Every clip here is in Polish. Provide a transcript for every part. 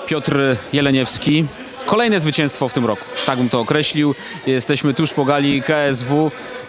Piotr Jeleniewski. Kolejne zwycięstwo w tym roku, tak bym to określił. Jesteśmy tuż po gali KSW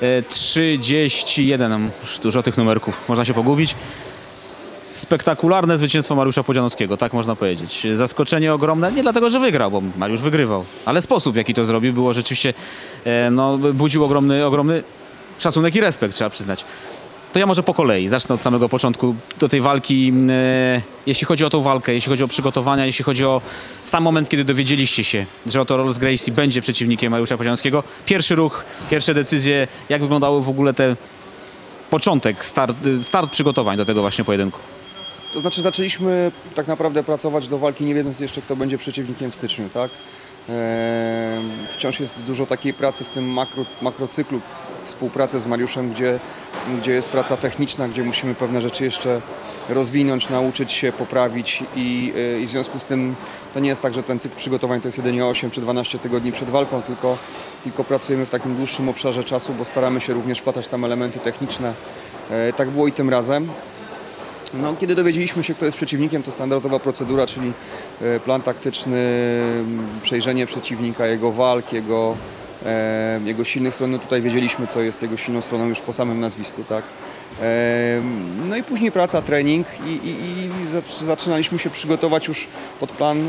31. Dużo tych numerków, można się pogubić. Spektakularne zwycięstwo Mariusza Podzianowskiego, tak można powiedzieć. Zaskoczenie ogromne, nie dlatego, że wygrał, bo Mariusz wygrywał, ale sposób, w jaki to zrobił, było rzeczywiście, budził ogromny szacunek i respekt, trzeba przyznać. To ja może po kolei, zacznę od samego początku do tej walki. Jeśli chodzi o tą walkę, jeśli chodzi o przygotowania, jeśli chodzi o sam moment, kiedy dowiedzieliście się, że oto Rolls Gracie będzie przeciwnikiem Mariusza Podzianowskiego. Pierwszy ruch, pierwsze decyzje, jak wyglądały w ogóle te początek, start przygotowań do tego właśnie pojedynku? To znaczy zaczęliśmy tak naprawdę pracować do walki, nie wiedząc jeszcze, kto będzie przeciwnikiem w styczniu, tak? Wciąż jest dużo takiej pracy w tym makrocyklu, współpracy z Mariuszem, gdzie jest praca techniczna, gdzie musimy pewne rzeczy jeszcze rozwinąć, nauczyć się, poprawić i w związku z tym to nie jest tak, że ten cykl przygotowań to jest jedynie 8 czy 12 tygodni przed walką, tylko pracujemy w takim dłuższym obszarze czasu, bo staramy się również wplatać tam elementy techniczne. Tak było i tym razem. No, kiedy dowiedzieliśmy się, kto jest przeciwnikiem, to standardowa procedura, czyli plan taktyczny, przejrzenie przeciwnika, jego walk, jego silnych stron. No tutaj wiedzieliśmy, co jest jego silną stroną już po samym nazwisku, tak? No i później praca, trening i zaczynaliśmy się przygotować już pod plan.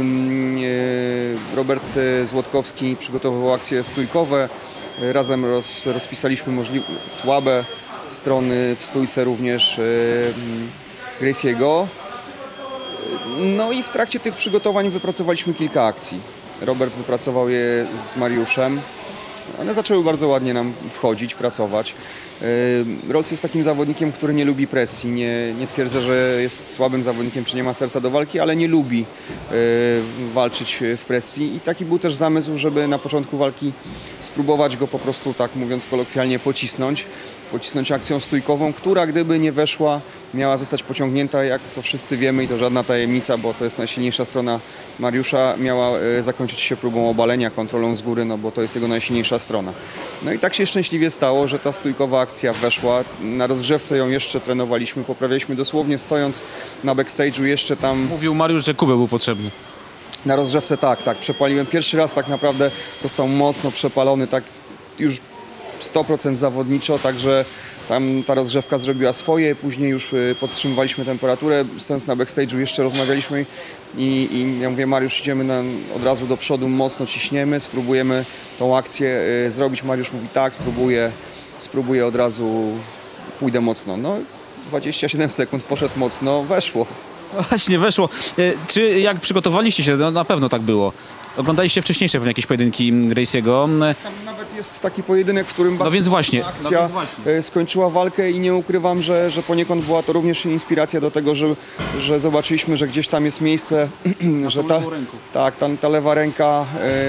Robert Złotkowski przygotowywał akcje stójkowe. Razem rozpisaliśmy słabe strony w stójce również Gracie'ego. No i w trakcie tych przygotowań wypracowaliśmy kilka akcji. Robert wypracował je z Mariuszem. One zaczęły bardzo ładnie nam wchodzić, pracować. Rolls jest takim zawodnikiem, który nie lubi presji. Nie twierdzę, że jest słabym zawodnikiem, czy nie ma serca do walki, ale nie lubi walczyć w presji. I taki był też zamysł, żeby na początku walki spróbować go po prostu, tak mówiąc kolokwialnie, pocisnąć akcją stójkową, która gdyby nie weszła, miała zostać pociągnięta, jak to wszyscy wiemy i to żadna tajemnica, bo to jest najsilniejsza strona Mariusza, miała zakończyć się próbą obalenia, kontrolą z góry, no bo to jest jego najsilniejsza strona. No i tak się szczęśliwie stało, że ta stójkowa akcja weszła. Na rozgrzewce ją jeszcze trenowaliśmy, poprawialiśmy dosłownie stojąc na backstage'u jeszcze tam. Mówił Mariusz, że kubeł był potrzebny. Na rozgrzewce tak, przepaliłem. Pierwszy raz tak naprawdę został mocno przepalony, tak już 100% zawodniczo, także tam ta rozgrzewka zrobiła swoje, później już podtrzymywaliśmy temperaturę, stojąc na backstage'u jeszcze rozmawialiśmy i ja mówię, Mariusz, idziemy od razu do przodu, mocno ciśniemy, spróbujemy tą akcję zrobić. Mariusz mówi tak, spróbuję od razu, pójdę mocno. No 27 sekund, poszedł mocno, weszło. Właśnie, weszło. Czy jak przygotowaliście się, no na pewno tak było. Oglądaliście wcześniejsze pewnie jakieś pojedynki Gracie'ego. Tam nawet jest taki pojedynek, w którym akcja skończyła walkę i nie ukrywam, że poniekąd była to również inspiracja do tego, że zobaczyliśmy, że gdzieś tam jest miejsce, że ta lewa ręka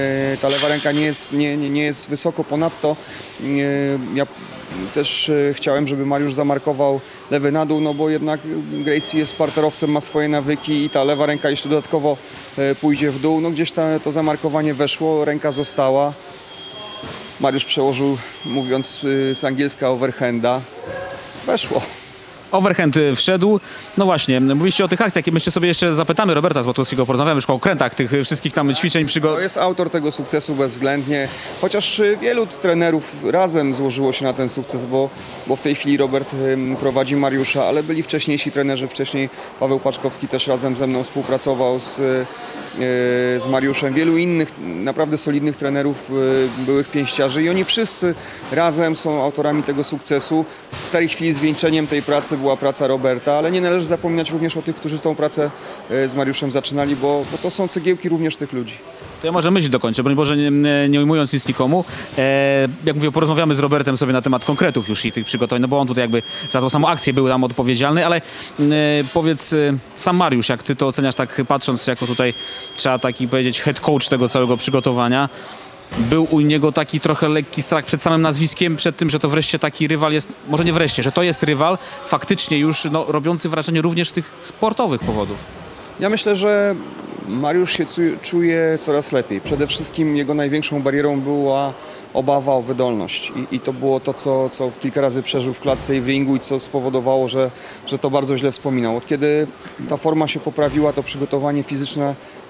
nie jest wysoko. Ponadto ja też chciałem, żeby Mariusz zamarkował lewy na dół, no bo jednak Gracie jest parterowcem, ma swoje nawyki i ta lewa ręka jeszcze dodatkowo pójdzie w dół. No gdzieś to zamarkowanie weszło, ręka została. Mariusz przełożył, mówiąc z angielska, overhanda. Weszło. Overhand wszedł. No właśnie, mówiliście o tych akcjach i myślę sobie jeszcze zapytamy Roberta Złotowskiego, porozmawiamy już o okrętach tych wszystkich tam ćwiczeń, To jest autor tego sukcesu bezwzględnie, chociaż wielu trenerów razem złożyło się na ten sukces, bo w tej chwili Robert prowadzi Mariusza, ale byli wcześniejsi trenerzy, wcześniej Paweł Paczkowski też razem ze mną współpracował z Mariuszem. Wielu innych naprawdę solidnych trenerów, byłych pięściarzy i oni wszyscy razem są autorami tego sukcesu. W tej chwili zwieńczeniem tej pracy była praca Roberta, ale nie należy zapominać również o tych, którzy tą pracę z Mariuszem zaczynali, bo to są cegiełki również tych ludzi. To ja może myśl dokończę, broń Boże, nie ujmując nic nikomu. Jak mówię, porozmawiamy z Robertem sobie na temat konkretów już i tych przygotowań, no bo on tutaj jakby za tą samą akcję był tam odpowiedzialny, ale powiedz sam Mariusz, jak ty to oceniasz tak patrząc, jako tutaj trzeba taki powiedzieć head coach tego całego przygotowania. Był u niego taki trochę lekki strach przed samym nazwiskiem, przed tym, że to wreszcie taki rywal jest, może nie wreszcie, że to jest rywal faktycznie już robiący wrażenie również z tych sportowych powodów. Ja myślę, że Mariusz się czuje coraz lepiej. Przede wszystkim jego największą barierą była obawa o wydolność i to było to, co kilka razy przeżył w klatce i w ringu i co spowodowało, że to bardzo źle wspominał. Od kiedy ta forma się poprawiła, to przygotowanie fizyczne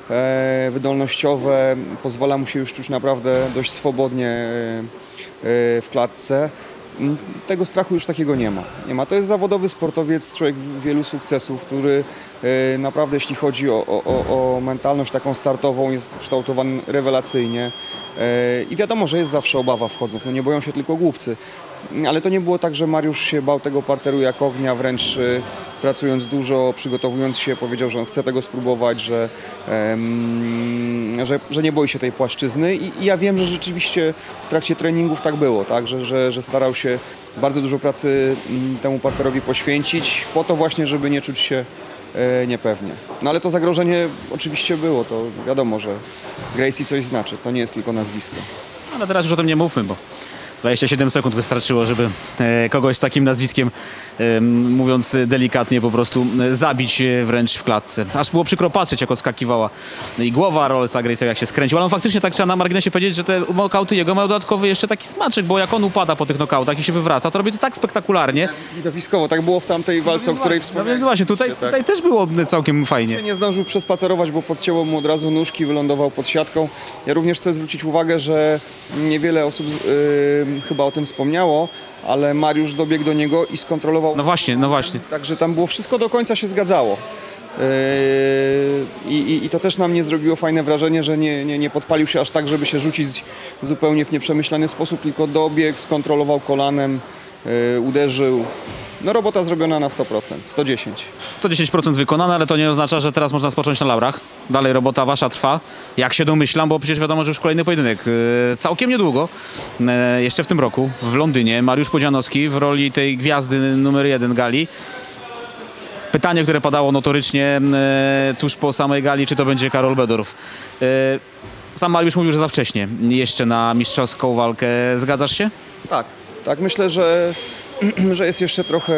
wydolnościowe, pozwala mu się już czuć naprawdę dość swobodnie w klatce. Tego strachu już takiego nie ma. To jest zawodowy sportowiec, człowiek wielu sukcesów, który naprawdę, jeśli chodzi o mentalność taką startową, jest kształtowany rewelacyjnie. I wiadomo, że jest zawsze obawa wchodząc, nie boją się tylko głupcy. Ale to nie było tak, że Mariusz się bał tego parteru jak ognia, wręcz pracując dużo, przygotowując się, powiedział, że on chce tego spróbować, że nie boi się tej płaszczyzny. I ja wiem, że rzeczywiście w trakcie treningów tak było, tak? Że starał się bardzo dużo pracy temu parterowi poświęcić, po to właśnie, żeby nie czuć się niepewnie. Ale to zagrożenie oczywiście było, to wiadomo, że Gracie coś znaczy, to nie jest tylko nazwisko. Ale teraz już o tym nie mówmy, bo 27 sekund wystarczyło, żeby kogoś z takim nazwiskiem, mówiąc delikatnie, po prostu zabić wręcz w klatce. Aż było przykro patrzeć, jak odskakiwała i głowa Rollsa Grace'a, jak się skręcił. Ale on faktycznie, tak trzeba na marginesie powiedzieć, że te nokauty jego mają dodatkowy jeszcze taki smaczek, bo jak on upada po tych nokautach i się wywraca, to robi to tak spektakularnie. Widowiskowo, tak było w tamtej walce, o której wspomniałem. No więc właśnie, tutaj też było całkiem fajnie. Nie zdążył przespacerować, bo podcięło mu od razu nóżki, wylądował pod siatką. Ja również chcę zwrócić uwagę, że niewiele osób chyba o tym wspomniało, ale Mariusz dobiegł do niego i skontrolował. No właśnie. Także tam było wszystko do końca się zgadzało. I to też na mnie zrobiło fajne wrażenie, że nie podpalił się aż tak, żeby się rzucić zupełnie w nieprzemyślany sposób, tylko dobiegł, skontrolował kolanem, uderzył. No robota zrobiona na 100%, 110. 110% wykonane, ale to nie oznacza, że teraz można spocząć na laurach. Dalej robota wasza trwa, jak się domyślam, bo przecież wiadomo, że już kolejny pojedynek. Całkiem niedługo, jeszcze w tym roku, w Londynie, Mariusz Pudzianowski w roli tej gwiazdy numer 1 gali. Pytanie, które padało notorycznie tuż po samej gali, czy to będzie Karol Bedorf. Sam Mariusz mówił, że za wcześnie jeszcze na mistrzowską walkę. Zgadzasz się? Tak, myślę, że jest jeszcze trochę,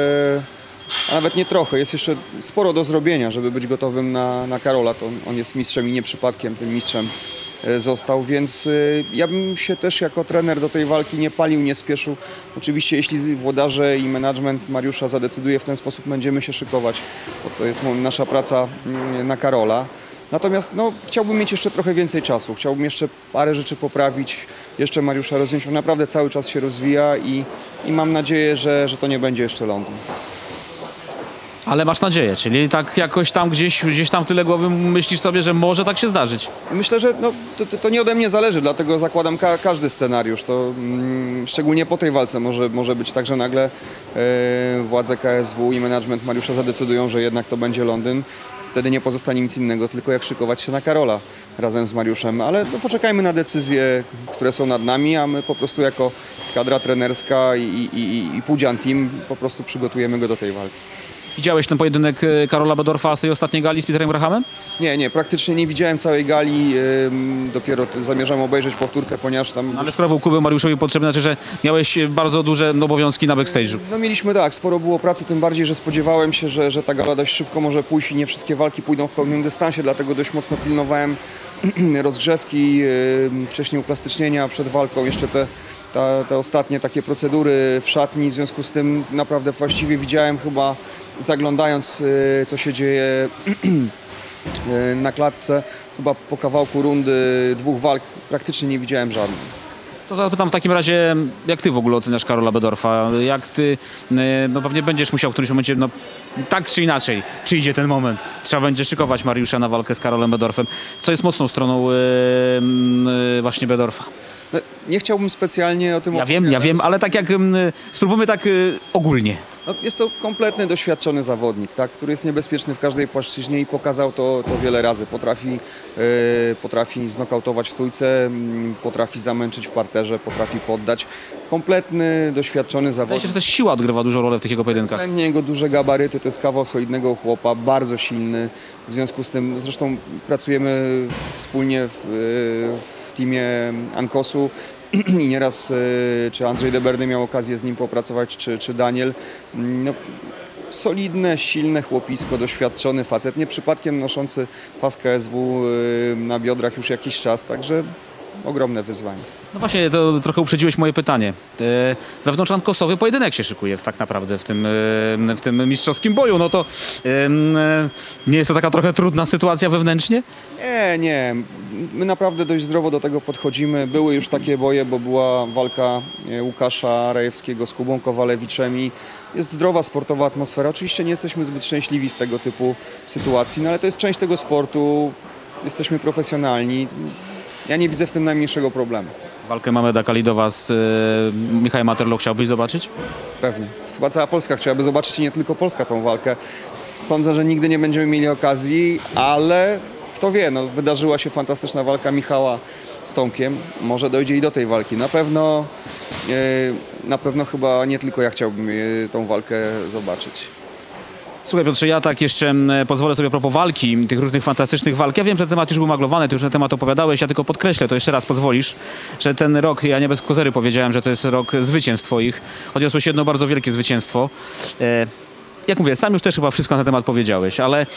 a nawet nie trochę, jest jeszcze sporo do zrobienia, żeby być gotowym na Karola. To on jest mistrzem i nie przypadkiem tym mistrzem został, więc ja bym się też jako trener do tej walki nie palił, nie spieszył. Oczywiście jeśli włodarze i management Mariusza zadecyduje w ten sposób, będziemy się szykować, bo to jest nasza praca na Karola. Natomiast chciałbym mieć jeszcze trochę więcej czasu, chciałbym jeszcze parę rzeczy poprawić, jeszcze Mariusza rozwinąć. On naprawdę cały czas się rozwija i mam nadzieję, że to nie będzie jeszcze Londyn. Ale masz nadzieję, czyli tak jakoś tam gdzieś tam w tyle głowy myślisz sobie, że może tak się zdarzyć. Myślę, że to nie ode mnie zależy, dlatego zakładam każdy scenariusz. To szczególnie po tej walce może być tak, że nagle władze KSW i management Mariusza zadecydują, że jednak to będzie Londyn. Wtedy nie pozostanie nic innego, tylko jak szykować się na Karola razem z Mariuszem. Ale poczekajmy na decyzje, które są nad nami, a my po prostu jako kadra trenerska i Pudzian Team po prostu przygotujemy go do tej walki. Widziałeś ten pojedynek Karola Bedorfa z tej ostatniej gali z Peterem Grahamem? Nie, praktycznie nie widziałem całej gali. Dopiero zamierzam obejrzeć powtórkę, ponieważ tam... Ale skoro był Kubę Mariuszowi potrzebny, znaczy, że miałeś bardzo duże obowiązki na backstage'u. Mieliśmy sporo było pracy, tym bardziej, że spodziewałem się, że ta gala dość szybko może pójść i nie wszystkie walki pójdą w pełnym dystansie, dlatego dość mocno pilnowałem rozgrzewki, wcześniej uplastycznienia przed walką, jeszcze te ostatnie takie procedury w szatni, w związku z tym naprawdę właściwie widziałem chyba, zaglądając co się dzieje na klatce, chyba po kawałku rundy 2 walk praktycznie nie widziałem żadnej. To zapytam w takim razie, jak ty w ogóle oceniasz Karola Bedorfa? Jak ty, pewnie będziesz musiał w którymś momencie, tak czy inaczej, przyjdzie ten moment. Trzeba będzie szykować Mariusza na walkę z Karolem Bedorfem. Co jest mocną stroną właśnie Bedorfa? Nie chciałbym specjalnie o tym opowiadać. Ja wiem, ale tak jak spróbujmy tak ogólnie. Jest to kompletny, doświadczony zawodnik, tak, który jest niebezpieczny w każdej płaszczyźnie i pokazał to wiele razy. Potrafi znokautować w stójce, potrafi zamęczyć w parterze, potrafi poddać. Kompletny, doświadczony zawodnik. Wydaje się, że też siła odgrywa dużą rolę w tych jego pojedynkach. Względnie jego duże gabaryty, to jest kawał solidnego chłopa, bardzo silny. W związku z tym, zresztą pracujemy wspólnie w teamie Ankosu i nieraz czy Andrzej Deberny miał okazję z nim popracować, czy Daniel. Solidne, silne chłopisko, doświadczony facet, nie przypadkiem noszący pas KSW na biodrach już jakiś czas, także ogromne wyzwanie. No właśnie, to trochę uprzedziłeś moje pytanie. Wewnątrzankosowy pojedynek się szykuje tak naprawdę w tym mistrzowskim boju. No to nie jest to taka trochę trudna sytuacja wewnętrznie? Nie. My naprawdę dość zdrowo do tego podchodzimy. Były już takie boje, bo była walka Łukasza Rajewskiego z Kubą Kowalewiczem i jest zdrowa, sportowa atmosfera. Oczywiście nie jesteśmy zbyt szczęśliwi z tego typu sytuacji, no ale to jest część tego sportu. Jesteśmy profesjonalni. Ja nie widzę w tym najmniejszego problemu. Walkę Mameda Kalidowa z Michałem Materlo chciałbyś zobaczyć? Pewnie. Chyba cała Polska chciałaby zobaczyć i nie tylko Polska tą walkę. Sądzę, że nigdy nie będziemy mieli okazji, ale kto wie, no, wydarzyła się fantastyczna walka Michała z Tomkiem. Może dojdzie i do tej walki. Na pewno chyba nie tylko ja chciałbym tą walkę zobaczyć. Słuchaj Piotrze, ja tak jeszcze pozwolę sobie a propos walki, tych różnych fantastycznych walk. Ja wiem, że temat już był maglowany, ty już na temat opowiadałeś, ja tylko podkreślę, to jeszcze raz pozwolisz, że ten rok, ja nie bez kozery powiedziałem, że to jest rok zwycięstw twoich. Odniosło się jedno bardzo wielkie zwycięstwo. Jak mówię, sam już też chyba wszystko na ten temat powiedziałeś, ale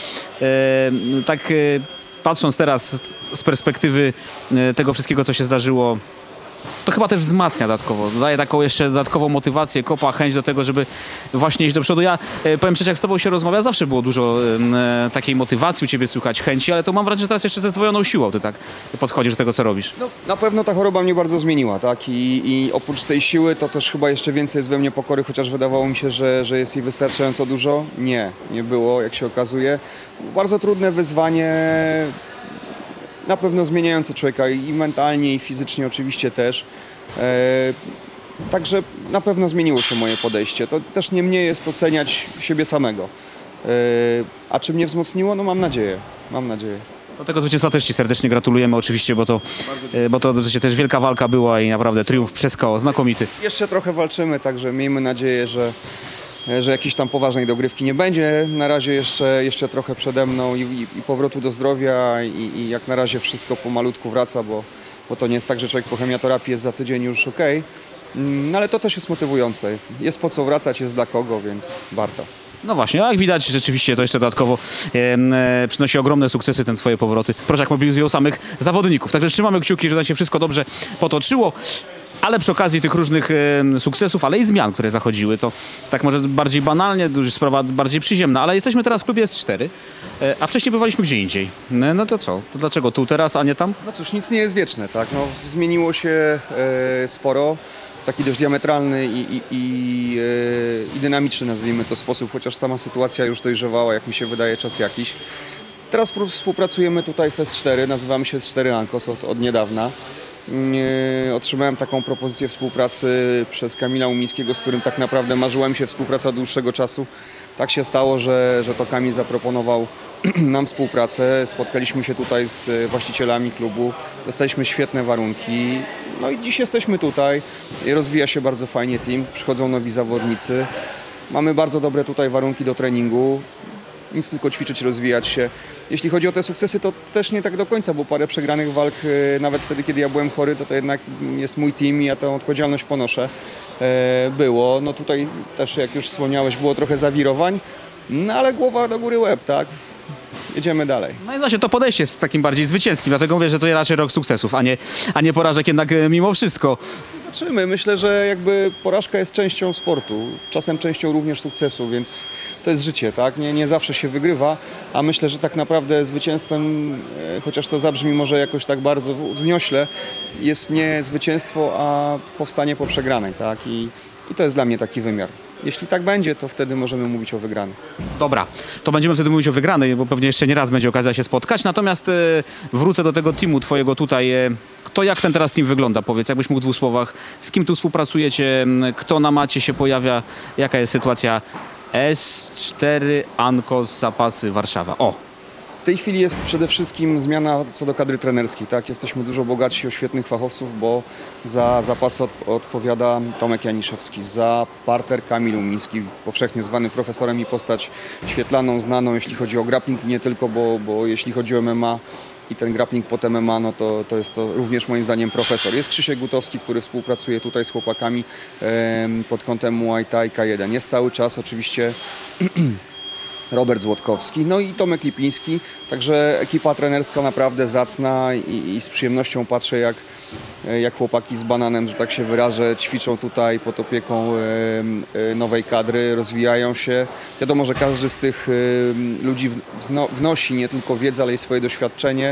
patrząc teraz z perspektywy tego wszystkiego, co się zdarzyło, to chyba też wzmacnia dodatkowo, daje taką jeszcze dodatkową motywację, kopa, chęć do tego, żeby właśnie iść do przodu. Ja powiem szczerze, jak z tobą się rozmawia, zawsze było dużo takiej motywacji u ciebie słychać, chęci, ale to mam wrażenie, że teraz jeszcze ze zdwojoną siłą ty tak podchodzisz do tego, co robisz. No, na pewno ta choroba mnie bardzo zmieniła, tak? I oprócz tej siły to też chyba jeszcze więcej jest we mnie pokory, chociaż wydawało mi się, że jest jej wystarczająco dużo. Nie było, jak się okazuje. Bardzo trudne wyzwanie, na pewno zmieniające człowieka i mentalnie, i fizycznie oczywiście też. Także na pewno zmieniło się moje podejście. To też nie mnie jest oceniać siebie samego. A czy mnie wzmocniło? No mam nadzieję. Do tego zwycięstwa też ci serdecznie gratulujemy oczywiście, bo to też wielka walka była i naprawdę triumf przez KO, znakomity. Jeszcze trochę walczymy, także miejmy nadzieję, że jakiejś tam poważnej dogrywki nie będzie. Na razie jeszcze trochę przede mną i powrotu do zdrowia i jak na razie wszystko pomalutku wraca, bo to nie jest tak, że człowiek po chemioterapii jest za tydzień już okej. No ale to też jest motywujące. Jest po co wracać, jest dla kogo, więc warto. No właśnie, jak widać rzeczywiście to jeszcze dodatkowo przynosi ogromne sukcesy ten twoje powroty. Proszak mobilizują samych zawodników, także trzymamy kciuki, że tam się wszystko dobrze potoczyło. Ale przy okazji tych różnych sukcesów, ale i zmian, które zachodziły, to tak może bardziej banalnie, już sprawa bardziej przyziemna, ale jesteśmy teraz w klubie S4, a wcześniej bywaliśmy gdzie indziej. No to co? To dlaczego tu teraz, a nie tam? No cóż, nic nie jest wieczne, tak? No, zmieniło się sporo, w taki dość diametralny i dynamiczny, nazwijmy to, sposób, chociaż sama sytuacja już dojrzewała, jak mi się wydaje, czas jakiś. Teraz współpracujemy tutaj w S4, nazywamy się S4 Ankos od niedawna. Otrzymałem taką propozycję współpracy przez Kamila Umińskiego, z którym tak naprawdę marzyła mi się współpraca od dłuższego czasu. Tak się stało, że to Kamil zaproponował nam współpracę. Spotkaliśmy się tutaj z właścicielami klubu, dostaliśmy świetne warunki. No i dziś jesteśmy tutaj. Rozwija się bardzo fajnie team, przychodzą nowi zawodnicy. Mamy bardzo dobre tutaj warunki do treningu. Nic tylko ćwiczyć, rozwijać się. Jeśli chodzi o te sukcesy, to też nie tak do końca, bo parę przegranych walk, nawet wtedy, kiedy ja byłem chory, to jednak jest mój team i ja tę odpowiedzialność ponoszę. Było. No tutaj też, jak już wspomniałeś, było trochę zawirowań, no ale głowa do góry, łeb, tak? Jedziemy dalej. No i właśnie to podejście jest takim bardziej zwycięskim, dlatego mówię, że to raczej rok sukcesów, a nie porażek jednak mimo wszystko. Zobaczymy. Myślę, że jakby porażka jest częścią sportu, czasem częścią również sukcesu, więc to jest życie, tak? Nie zawsze się wygrywa, a myślę, że tak naprawdę zwycięstwem, chociaż to zabrzmi może jakoś tak bardzo wzniośle, jest nie zwycięstwo, a powstanie po przegranej, tak? I to jest dla mnie taki wymiar. Jeśli tak będzie, to wtedy możemy mówić o wygranej. Dobra, to będziemy wtedy mówić o wygranej, bo pewnie jeszcze nie raz będzie okazja się spotkać. Natomiast wrócę do tego teamu twojego tutaj. Jak ten teraz team wygląda? Powiedz, jakbyś mógł w 2 słowach. Z kim tu współpracujecie? Kto na macie się pojawia? Jaka jest sytuacja? S4 Ankos Zapasy Warszawa. W tej chwili jest przede wszystkim zmiana co do kadry trenerskiej. Tak? Jesteśmy dużo bogatsi o świetnych fachowców, bo za zapasy odpowiada Tomek Janiszewski, za parter Kamil Umiński, powszechnie zwany profesorem i postać świetlaną, znaną, jeśli chodzi o grappling, nie tylko, bo jeśli chodzi o MMA i ten grappling pod MMA, no to jest to również moim zdaniem profesor. Jest Krzysiek Gutowski, który współpracuje tutaj z chłopakami pod kątem Muay Thai K1. Jest cały czas oczywiście Robert Złotkowski, no i Tomek Lipiński, także ekipa trenerska naprawdę zacna i z przyjemnością patrzę jak chłopaki z bananem, że tak się wyrażę, ćwiczą tutaj pod opieką nowej kadry, rozwijają się. Wiadomo, że każdy z tych ludzi wnosi nie tylko wiedzę, ale i swoje doświadczenie,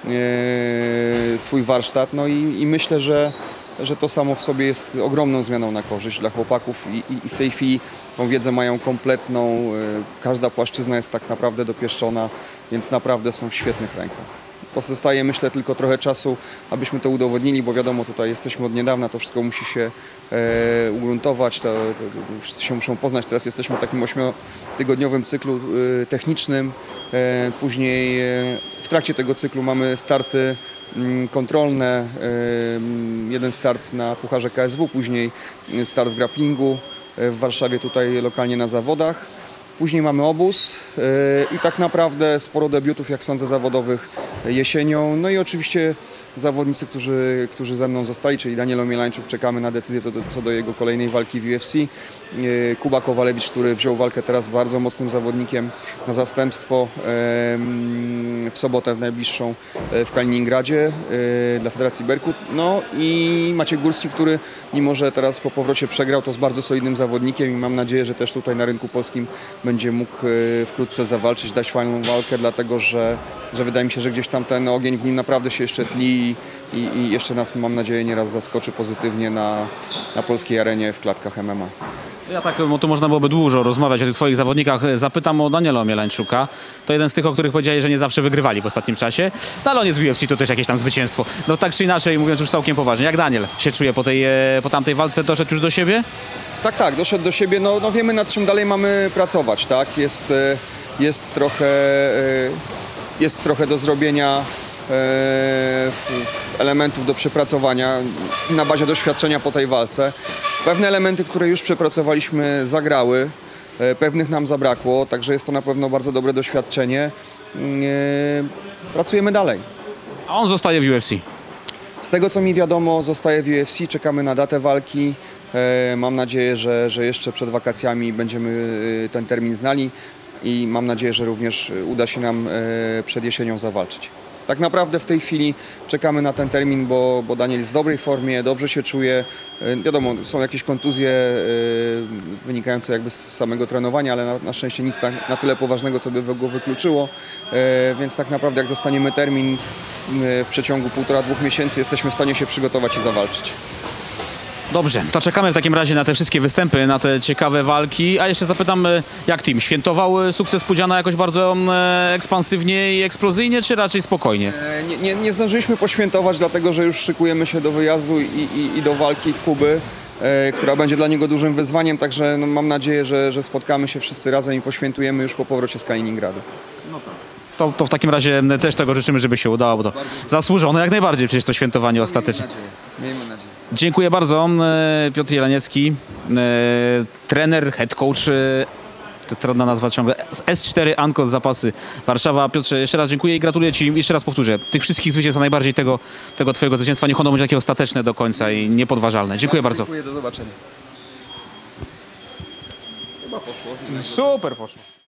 swój warsztat, no i myślę, że to samo w sobie jest ogromną zmianą na korzyść dla chłopaków i w tej chwili tą wiedzę mają kompletną, każda płaszczyzna jest tak naprawdę dopieszczona, więc naprawdę są w świetnych rękach. Pozostaje, myślę, tylko trochę czasu, abyśmy to udowodnili, bo wiadomo, tutaj jesteśmy od niedawna, to wszystko musi się ugruntować, to wszyscy się muszą poznać. Teraz jesteśmy w takim 8-tygodniowym cyklu technicznym, później w trakcie tego cyklu mamy starty kontrolne, jeden start na Pucharze KSW, później start w grapplingu w Warszawie tutaj lokalnie na zawodach. Później mamy obóz i tak naprawdę sporo debiutów, jak sądzę, zawodowych jesienią. No i oczywiście zawodnicy, którzy ze mną zostali, czyli Daniel Omielańczuk, czekamy na decyzję co do jego kolejnej walki w UFC. Kuba Kowalewicz, który wziął walkę teraz bardzo mocnym zawodnikiem na zastępstwo w sobotę w najbliższą w Kaliningradzie dla Federacji Berkut. No i Maciek Górski, który mimo, że teraz po powrocie przegrał, to z bardzo solidnym zawodnikiem i mam nadzieję, że też tutaj na rynku polskim będzie mógł wkrótce zawalczyć, dać fajną walkę, dlatego że wydaje mi się, że gdzieś tam ten ogień w nim naprawdę się jeszcze tli i jeszcze nas, mam nadzieję, nieraz zaskoczy pozytywnie na polskiej arenie w klatkach MMA. Ja tak, bo tu można byłoby dużo rozmawiać o tych twoich zawodnikach. Zapytam o Daniela Omielańczuka. To jeden z tych, o których powiedziałeś, że nie zawsze wygrywali w ostatnim czasie. No, ale on jest w UFC, to też jakieś tam zwycięstwo. No tak czy inaczej, mówiąc już całkiem poważnie, jak Daniel się czuje po tamtej walce? Doszedł już do siebie? Tak, doszedł do siebie. No wiemy, nad czym dalej mamy pracować, tak? Jest trochę do zrobienia, elementów do przepracowania na bazie doświadczenia po tej walce. Pewne elementy, które już przepracowaliśmy, zagrały, pewnych nam zabrakło, także jest to na pewno bardzo dobre doświadczenie. Pracujemy dalej. A on zostaje w UFC. Z tego, co mi wiadomo, zostaje w UFC, czekamy na datę walki. Mam nadzieję, że jeszcze przed wakacjami będziemy ten termin znali i mam nadzieję, że również uda się nam przed jesienią zawalczyć. Tak naprawdę w tej chwili czekamy na ten termin, bo Daniel jest w dobrej formie, dobrze się czuje. Wiadomo, są jakieś kontuzje wynikające jakby z samego trenowania, ale na szczęście nic na tyle poważnego, co by go wykluczyło. Więc tak naprawdę jak dostaniemy termin w przeciągu 1,5–2 miesięcy, jesteśmy w stanie się przygotować i zawalczyć. Dobrze, to czekamy w takim razie na te wszystkie występy, na te ciekawe walki. A jeszcze zapytam, jak team? Świętował sukces Pudziana jakoś bardzo ekspansywnie i eksplozyjnie, czy raczej spokojnie? Nie zdążyliśmy poświętować, dlatego że już szykujemy się do wyjazdu i do walki Kuby, która będzie dla niego dużym wyzwaniem, także no, mam nadzieję, że spotkamy się wszyscy razem i poświętujemy już po powrocie z Kaliningradu. No tak. To w takim razie też tego życzymy, żeby się udało, bo to zasłużone jak najbardziej przecież to świętowanie ostatecznie. Miejmy nadzieję. Dziękuję bardzo. Piotr Jeleniecki, trener, head coach, to trudna nazwa ciągle, S4 Ankos Zapasy Warszawa. Piotrze, jeszcze raz dziękuję i gratuluję Ci, jeszcze raz powtórzę, tych wszystkich zwycięstw, a najbardziej tego Twojego zwycięstwa. Niech ono będzie takie ostateczne do końca i niepodważalne. Dziękuję bardzo. Dziękuję, do zobaczenia. Chyba poszło. Super poszło.